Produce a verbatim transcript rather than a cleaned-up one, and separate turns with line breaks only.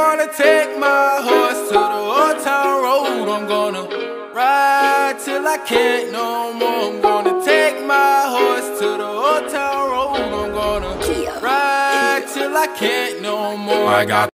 gonna take my horse to the old town road. I'm gonna ride till I can't no more. I'm gonna take my horse to the old town road. I'm gonna ride till I can't no more. I got